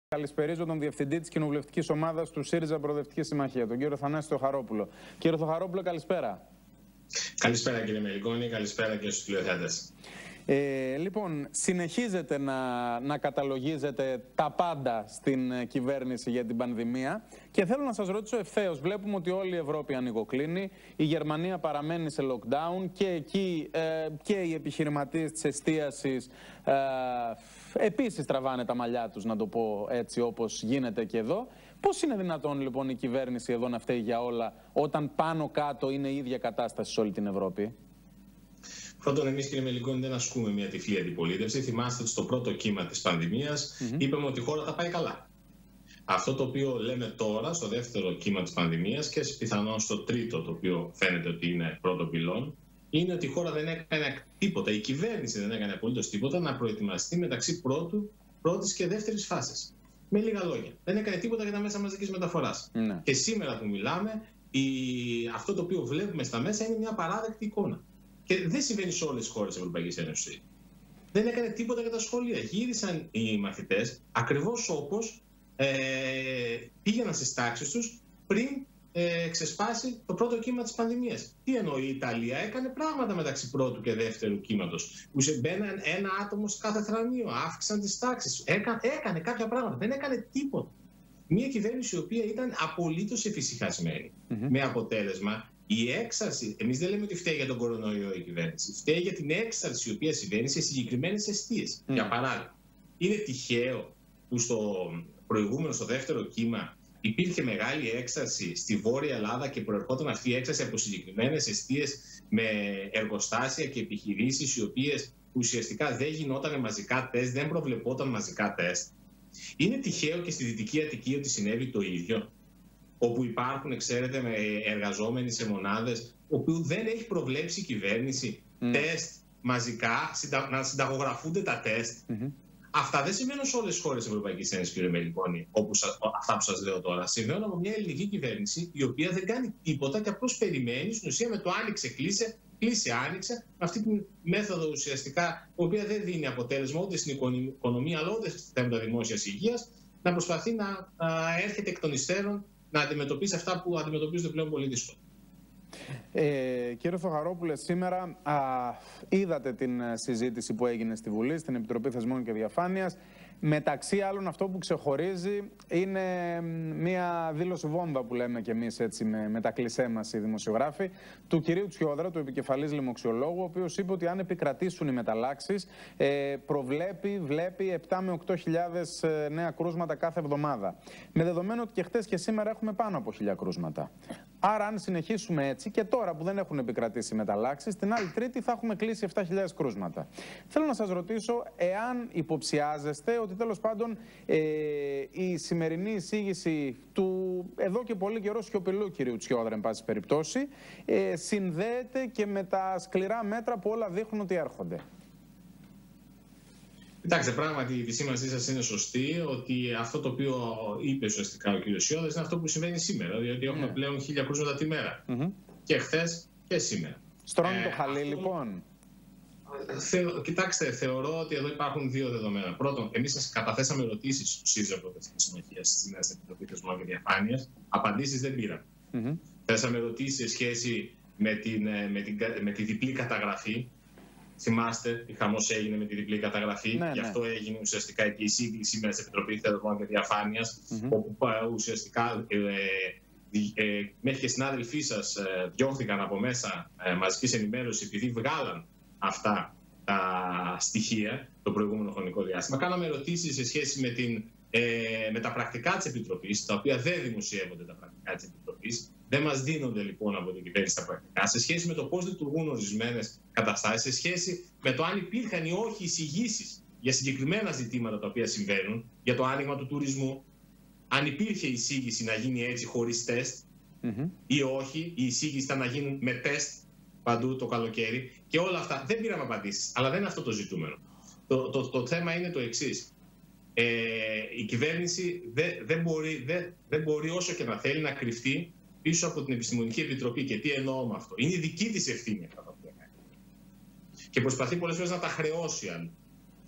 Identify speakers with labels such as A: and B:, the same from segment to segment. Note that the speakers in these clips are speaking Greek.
A: Καλησπερίζω τον Διευθυντή της Κοινοβουλευτικής Ομάδας του ΣΥΡΙΖΑ Προοδευτική Συμμαχία, τον κύριο Θανάση Θεοχαρόπουλο. Κύριε Θεοχαρόπουλο, καλησπέρα.
B: Καλησπέρα κύριε Μελικόνη, καλησπέρα και στους τηλεθεατές.
A: Λοιπόν, συνεχίζετε να καταλογίζετε τα πάντα στην κυβέρνηση για την πανδημία και θέλω να σας ρωτήσω ευθέως. Βλέπουμε ότι όλη η Ευρώπη ανοιγοκλίνει, η Γερμανία παραμένει σε lockdown και εκεί και οι επιχειρηματίες της εστίασης επίσης τραβάνε τα μαλλιά τους, να το πω έτσι, όπως γίνεται και εδώ. Πώς είναι δυνατόν λοιπόν η κυβέρνηση εδώ να φταίει για όλα, όταν πάνω κάτω είναι η ίδια κατάσταση σε όλη την Ευρώπη?
B: Πρώτον, εμείς κύριε Μελικόνη δεν ασκούμε μια τυφλή αντιπολίτευση. Θυμάστε ότι στο πρώτο κύμα της πανδημίας είπαμε ότι η χώρα θα πάει καλά. Αυτό το οποίο λέμε τώρα, στο δεύτερο κύμα της πανδημίας και πιθανόν στο τρίτο, το οποίο φαίνεται ότι είναι πρώτο πυλόν, είναι ότι η χώρα δεν έκανε τίποτα, η κυβέρνηση δεν έκανε απολύτως τίποτα να προετοιμαστεί μεταξύ πρώτης και δεύτερης φάσης. Με λίγα λόγια, δεν έκανε τίποτα για τα μέσα μαζικής μεταφοράς. Και σήμερα που μιλάμε, αυτό το οποίο βλέπουμε στα μέσα είναι μια παράδεκτη εικόνα. Και δεν συμβαίνει σε όλες τις χώρες της Ευρωπαϊκής Ένωσης. Δεν έκανε τίποτα για τα σχολεία. Γύρισαν οι μαθητές ακριβώς όπως πήγαιναν στις τάξεις τους πριν ξεσπάσει το πρώτο κύμα της πανδημίας. Τι εννοεί η Ιταλία? Έκανε πράγματα μεταξύ πρώτου και δεύτερου κύματος. Μπαίναν ένα άτομο σε κάθε θρανείο, αύξησαν τις τάξεις. Έκανε κάποια πράγματα. Δεν έκανε τίποτα. Μια κυβέρνηση η οποία ήταν απολύτως εφησυχασμένη. Με αποτέλεσμα η έξαρση, εμείς δεν λέμε ότι φταίει για τον κορονοϊό η κυβέρνηση. Φταίει για την έξαρση η οποία συμβαίνει σε συγκεκριμένες εστίες. Για παράδειγμα, είναι τυχαίο που στο δεύτερο κύμα υπήρχε μεγάλη έξαρση στη Βόρεια Ελλάδα και προερχόταν αυτή η έξαρση από συγκεκριμένες εστίες με εργοστάσια και επιχειρήσεις οι οποίες ουσιαστικά δεν γινόταν μαζικά τεστ, δεν προβλεπόταν μαζικά τεστ. Είναι τυχαίο και στη Δυτική Αττική ότι συνέβη το ίδιο, όπου υπάρχουν, ξέρετε, εργαζόμενοι σε μονάδες, όπου δεν έχει προβλέψει η κυβέρνηση τεστ μαζικά, να συνταγογραφούνται τα τεστ. Αυτά δεν συμβαίνουν σε όλες τις χώρες της Ευρωπαϊκής Ένωσης, κύριε Μελικόνη, αυτά που σας λέω τώρα. Συμβαίνουν από μια ελληνική κυβέρνηση η οποία δεν κάνει τίποτα και απλώς περιμένει, στην ουσία με το άνοιξε, κλείσε, άνοιξε, με αυτή τη μέθοδο ουσιαστικά, η οποία δεν δίνει αποτέλεσμα ούτε στην οικονομία, αλλά ούτε στα θέματα δημόσιας υγείας, να προσπαθεί να έρχεται εκ των υστέρων να αντιμετωπίσει αυτά που αντιμετωπίζονται πλέον πολύ δύσκολα.
A: Κύριε Θεοχαρόπουλε, σήμερα είδατε την συζήτηση που έγινε στη Βουλή, στην Επιτροπή Θεσμών και Διαφάνειας. Μεταξύ άλλων, αυτό που ξεχωρίζει είναι μια δήλωση βόμβα που λέμε κι εμείς έτσι με τα κλισέ μας οι δημοσιογράφοι, του κυρίου Τσιόδρα, του επικεφαλής λοιμοξιολόγου, ο οποίος είπε ότι αν επικρατήσουν οι μεταλλάξεις, βλέπει 7 με 8.000 νέα κρούσματα κάθε εβδομάδα. Με δεδομένο ότι και χτες και σήμερα έχουμε πάνω από 1.000 κρούσματα. Άρα, αν συνεχίσουμε έτσι και τώρα που δεν έχουν επικρατήσει μεταλλάξεις, την άλλη Τρίτη θα έχουμε κλείσει 7.000 κρούσματα. Θέλω να σας ρωτήσω εάν υποψιάζεστε ότι τέλος πάντων η σημερινή εισήγηση του εδώ και πολύ καιρό σιωπηλού κυρίου Τσιόδρα, εν πάση περιπτώσει, συνδέεται και με τα σκληρά μέτρα που όλα δείχνουν ότι έρχονται.
B: Κοιτάξτε, πράγματι η επισήμανσή σας είναι σωστή, ότι αυτό το οποίο είπε ουσιαστικά ο κ. Τσιόδρας είναι αυτό που συμβαίνει σήμερα, διότι έχουμε πλέον 1.000 κρούσματα τη μέρα. Και χθες και σήμερα.
A: Στρώνει το χαλί λοιπόν.
B: Κοιτάξτε, θεωρώ ότι εδώ υπάρχουν δύο δεδομένα. Πρώτον, εμείς σας καταθέσαμε ερωτήσεις στο ΣΥΡΙΖΑ Προοδευτική Συμμαχία στη Νέα Επιτροπή Θεσμών και Διαφάνειας. Απαντήσεις δεν πήραμε. Θέσαμε ερωτήσεις σε σχέση με τη διπλή καταγραφή. Θυμάστε, η χαμός έγινε με τη διπλή καταγραφή. Γι' αυτό έγινε ουσιαστικά και η σύγκληση σήμερα στην Επιτροπή Θεσμών και Διαφάνειας, όπου ουσιαστικά μέχρι και συνάδελφοί σας διώχθηκαν από μέσα μαζικής ενημέρωσης επειδή βγάλαν αυτά τα στοιχεία το προηγούμενο χρονικό διάστημα. Κάναμε ερωτήσεις σε σχέση με τα πρακτικά της Επιτροπής, τα οποία δεν δημοσιεύονται τα πρακτικά της Επιτροπής. Δεν μας δίνονται λοιπόν από την κυβέρνηση τα πρακτικά, σε σχέση με το πώς λειτουργούν ορισμένες καταστάσεις, σε σχέση με το αν υπήρχαν ή όχι εισηγήσεις για συγκεκριμένα ζητήματα τα οποία συμβαίνουν, για το άνοιγμα του τουρισμού, αν υπήρχε εισήγηση να γίνει έτσι χωρίς τεστ ή όχι, η εισήγηση ήταν να γίνουν με τεστ παντού το καλοκαίρι, και όλα αυτά. Δεν πήραμε απαντήσεις, αλλά δεν είναι αυτό το ζητούμενο. Το θέμα είναι το εξής. Η κυβέρνηση δεν μπορεί όσο και να θέλει να κρυφτεί πίσω από την Επιστημονική Επιτροπή. Και τι εννοώ με αυτό? Είναι η δική της ευθύνη αυτά τα οποία κάνει. Και προσπαθεί πολλές φορές να τα χρεώσει.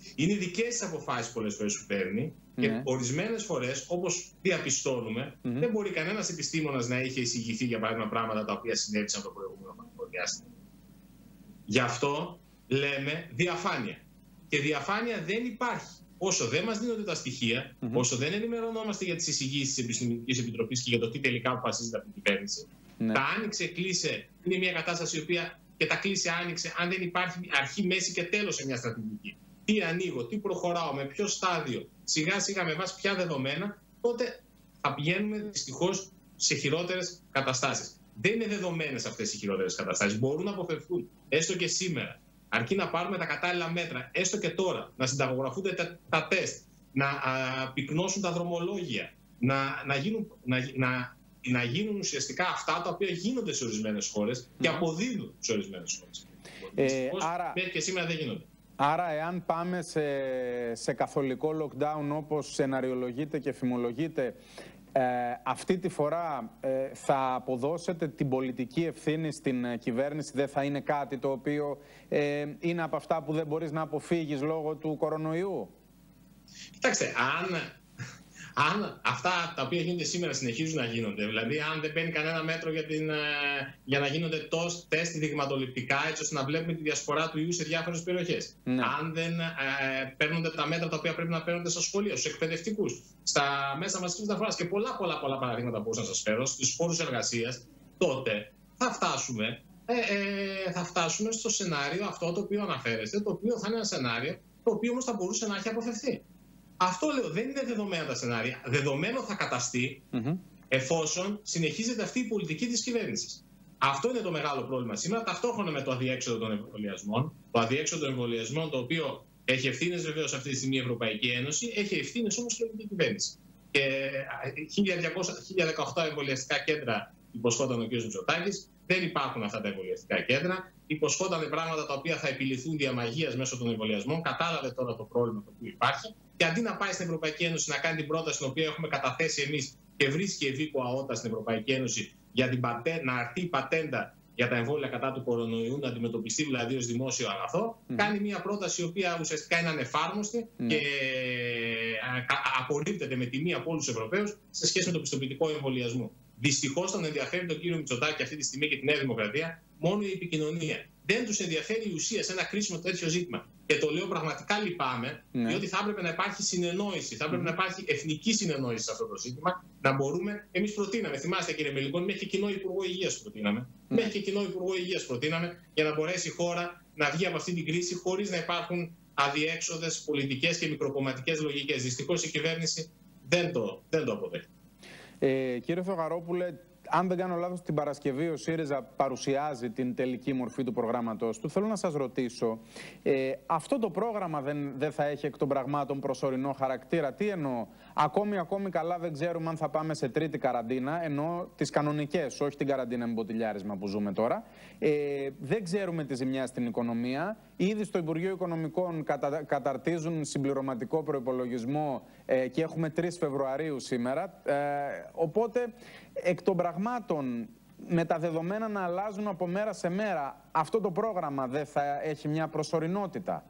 B: Είναι δικές της αποφάσεις πολλές φορές που παίρνει και ορισμένες φορές, όπως διαπιστώνουμε, δεν μπορεί κανένας επιστήμονας να είχε εισηγηθεί για παράδειγμα πράγματα τα οποία συνέβησαν το προηγούμενο χρονικό διάστημα. Γι' αυτό λέμε διαφάνεια. Και διαφάνεια δεν υπάρχει. Όσο δεν μας δίνονται τα στοιχεία, όσο δεν ενημερωνόμαστε για τις εισηγήσεις της Επιστημονικής Επιτροπής και για το τι τελικά αποφασίζεται από την κυβέρνηση, τα άνοιξε-κλείσε είναι μια κατάσταση η οποία και τα κλείσε-άνοιξε, αν δεν υπάρχει αρχή, μέση και τέλος σε μια στρατηγική. Τι ανοίγω, τι προχωράω, με ποιο στάδιο, σιγά-σιγά με βάση ποια δεδομένα, τότε θα πηγαίνουμε δυστυχώς σε χειρότερες καταστάσεις. Δεν είναι δεδομένες αυτές οι χειρότερες καταστάσεις. Μπορούν να αποφευθούν, έστω και σήμερα. Αρκεί να πάρουμε τα κατάλληλα μέτρα, έστω και τώρα, να συνταγογραφούνται τα τεστ, να πυκνώσουν τα δρομολόγια, να γίνουν ουσιαστικά αυτά τα οποία γίνονται σε ορισμένες χώρες και αποδίδουν σε ορισμένες χώρες. Μέχρι και σήμερα δεν γίνονται.
A: Άρα, εάν πάμε σε καθολικό lockdown όπως σεναριολογείται και φημολογείται, αυτή τη φορά θα αποδώσετε την πολιτική ευθύνη στην κυβέρνηση? Δεν θα είναι κάτι το οποίο είναι από αυτά που δεν μπορείς να αποφύγεις λόγω του κορονοϊού?
B: Κοιτάξτε, αν αυτά τα οποία γίνονται σήμερα συνεχίζουν να γίνονται, δηλαδή αν δεν παίρνει κανένα μέτρο για να γίνονται τεστ δειγματοληπτικά έτσι ώστε να βλέπουμε τη διασπορά του ιού σε διάφορες περιοχές, αν δεν παίρνονται τα μέτρα τα οποία πρέπει να παίρνονται στα σχολεία, στους εκπαιδευτικούς, στα μέσα μαζικής μεταφοράς και πολλά παραδείγματα που μπορούσα να σας φέρω, στους χώρους εργασίας, τότε θα φτάσουμε στο σενάριο αυτό το οποίο αναφέρεστε, το οποίο θα είναι ένα σενάριο το οποίο όμως θα μπορούσε να έχει αποφευθεί. Αυτό λέω, δεν είναι δεδομένα τα σενάρια. Δεδομένο θα καταστεί εφόσον συνεχίζεται αυτή η πολιτική της κυβέρνησης. Αυτό είναι το μεγάλο πρόβλημα σήμερα, ταυτόχρονα με το αδιέξοδο των εμβολιασμών. Το αδιέξοδο των εμβολιασμών, το οποίο έχει ευθύνες βεβαίως αυτή τη στιγμή η Ευρωπαϊκή Ένωση, έχει ευθύνες όμως και η ελληνική κυβέρνηση. Και 1018 εμβολιαστικά κέντρα υποσχόταν ο κ. Μητσοτάκης. Δεν υπάρχουν αυτά τα εμβολιαστικά κέντρα. Υποσχόταν πράγματα τα οποία θα επιληθούν δια μαγείας μέσω των εμβολιασμών. Κατάλαβε τώρα το πρόβλημα το οποίο υπάρχει. Και αντί να πάει στην Ευρωπαϊκή Ένωση να κάνει την πρόταση την οποία έχουμε καταθέσει εμείς και βρίσκει ευήκο αότα στην Ευρωπαϊκή Ένωση για να αρθεί η πατέντα για τα εμβόλια κατά του κορονοϊού, να αντιμετωπιστεί δηλαδή ως δημόσιο αγαθό, κάνει μια πρόταση η οποία ουσιαστικά είναι ανεφάρμοστη και απορρίπτεται με τιμή από όλους τους Ευρωπαίους σε σχέση με το πιστοποιητικό εμβολιασμού. Δυστυχώς τον ενδιαφέρει τον κύριο Μητσοτάκη αυτή τη στιγμή και τη Νέα Δημοκρατία μόνο η επικοινωνία. Δεν τους ενδιαφέρει η ουσία σε ένα κρίσιμο τέτοιο ζήτημα. Και το λέω πραγματικά λυπάμαι, διότι θα έπρεπε να υπάρχει συνεννόηση, θα έπρεπε να υπάρχει εθνική συνεννόηση σε αυτό το ζήτημα, να μπορούμε. Εμείς προτείναμε, θυμάστε κύριε Μελικόνη, μέχρι και κοινό Υπουργό Υγείας προτείναμε. Μέχρι και κοινό Υπουργό Υγείας προτείναμε για να μπορέσει η χώρα να βγει από αυτή την κρίση χωρίς να υπάρχουν αδιέξοδες πολιτικές και μικροκομματικές λογικές. Δυστυχώς η κυβέρνηση δεν το αποδέχεται.
A: Κύριε Θεογαρόπουλε, αν δεν κάνω λάθος, την Παρασκευή ο ΣΥΡΙΖΑ παρουσιάζει την τελική μορφή του προγράμματος του. Θέλω να σας ρωτήσω, αυτό το πρόγραμμα δεν θα έχει εκ των πραγμάτων προσωρινό χαρακτήρα? Τι εννοώ? Ακόμη καλά δεν ξέρουμε αν θα πάμε σε τρίτη καραντίνα, εννοώ τις κανονικές, όχι την καραντίνα με μποτιλιάρισμα που ζούμε τώρα. Δεν ξέρουμε τη ζημιά στην οικονομία. Ήδη στο Υπουργείο Οικονομικών καταρτίζουν συμπληρωματικό προϋπολογισμό και έχουμε 3 Φεβρουαρίου σήμερα. Οπότε, εκ των πραγμάτων, με τα δεδομένα να αλλάζουν από μέρα σε μέρα, αυτό το πρόγραμμα δεν θα έχει μια προσωρινότητα?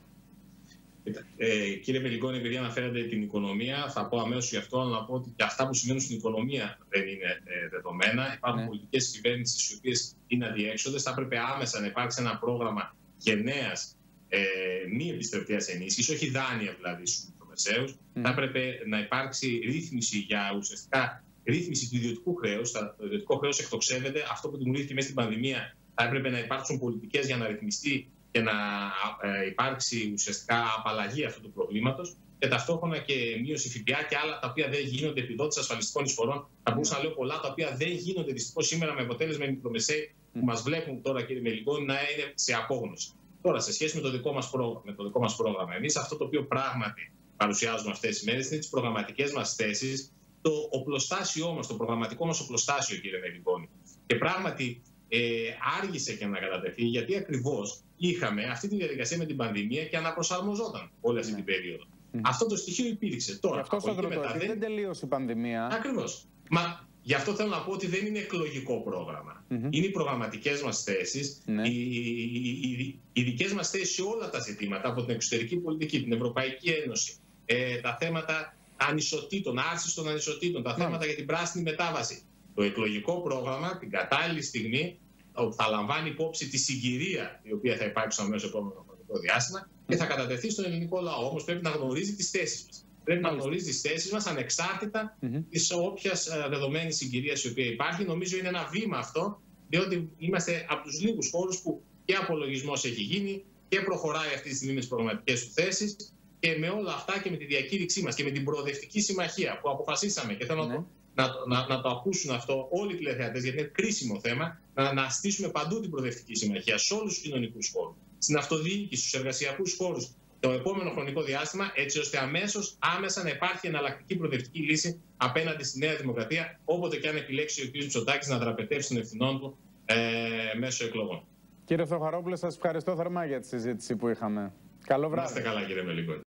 B: Κύριε Μελικόνη, επειδή αναφέρατε την οικονομία, θα πω αμέσως γι' αυτό, να πω ότι και αυτά που συμβαίνουν στην οικονομία δεν είναι δεδομένα. Υπάρχουν πολιτικές κυβέρνησης οι οποίες είναι αδιέξοδες. Θα έπρεπε άμεσα να υπάρξει ένα πρόγραμμα γενναίας μη επιστρεπτείας ενίσχυσης, όχι δάνεια δηλαδή στους μικρομεσαίους. Θα έπρεπε να υπάρξει ρύθμιση για ουσιαστικά ρύθμιση του ιδιωτικού χρέους. Το ιδιωτικό χρέος εκτοξεύεται. Αυτό που δημιουργήθηκε μέσα στην πανδημία, θα έπρεπε να υπάρξουν πολιτικές για να ρυθμιστεί και να υπάρξει ουσιαστικά απαλλαγή αυτού του προβλήματος και ταυτόχρονα και μείωση ΦΠΑ και άλλα τα οποία δεν γίνονται, επιδότηση ασφαλιστικών εισφορών. Θα μπορούσα να λέω πολλά τα οποία δεν γίνονται δυστυχώς σήμερα, με αποτέλεσμα οι μικρομεσαίοι που μας βλέπουν τώρα, κύριε Μελικόνη, να είναι σε απόγνωση. Τώρα, σε σχέση με το δικό μας πρόγραμμα, εμείς αυτό το οποίο πράγματι παρουσιάζουμε αυτές τις μέρες είναι τις προγραμματικές μας θέσεις, το οπλοστάσιό μας, το προγραμματικό μας οπλοστάσιο, κύριε Μελικόνη. Και πράγματι άργησε και να κατατεθεί, γιατί ακριβώς είχαμε αυτή τη διαδικασία με την πανδημία και αναπροσαρμοζόταν όλη αυτή την περίοδο. Αυτό το στοιχείο υπήρξε. Τώρα,
A: αυτό σας ρωτώ, δεν τελείωσε η πανδημία.
B: Ακριβώς. Μα Γι' αυτό θέλω να πω ότι δεν είναι εκλογικό πρόγραμμα. Είναι οι προγραμματικές μας θέσεις, οι δικές μας θέσεις σε όλα τα ζητήματα, από την εξωτερική πολιτική, την Ευρωπαϊκή Ένωση, τα θέματα ανισοτήτων, άρσης των ανισοτήτων, τα θέματα για την πράσινη μετάβαση. Το εκλογικό πρόγραμμα, την κατάλληλη στιγμή, θα λαμβάνει υπόψη τη συγκυρία η οποία θα υπάρξει στο αμέσως επόμενο χρονικό διάστημα και θα κατατεθεί στον ελληνικό λαό. Όμως πρέπει να γνωρίζει τις θέσεις μας. Πρέπει να γνωρίζει τις θέσεις μας ανεξάρτητα της όποιας δεδομένης συγκυρίας η οποία υπάρχει. Νομίζω είναι ένα βήμα αυτό, διότι είμαστε από τους λίγους χώρους που και απολογισμός έχει γίνει και προχωράει αυτή τη στιγμή με τις προγραμματικές του θέσεις και με όλα αυτά και με τη διακήρυξή μας και με την προοδευτική συμμαχία που αποφασίσαμε. Και θέλω να το ακούσουν αυτό όλοι οι τηλεθεατές, γιατί είναι κρίσιμο θέμα, να στήσουμε παντού την προοδευτική συμμαχία σε όλους τους κοινωνικούς χώρους, στην αυτοδιοίκηση, στους εργασιακούς χώρους, το επόμενο χρονικό διάστημα, έτσι ώστε άμεσα να υπάρχει εναλλακτική προοδευτική λύση απέναντι στη Νέα Δημοκρατία, όποτε και αν επιλέξει ο κ. Μητσοτάκης να δραπετεύσει των ευθυνών του μέσω εκλογών.
A: Κύριε Θεοχαρόπουλε, σας ευχαριστώ θερμά για τη συζήτηση που είχαμε. Καλό βράδυ.
B: Να είστε καλά, κύριε Μελικόνη.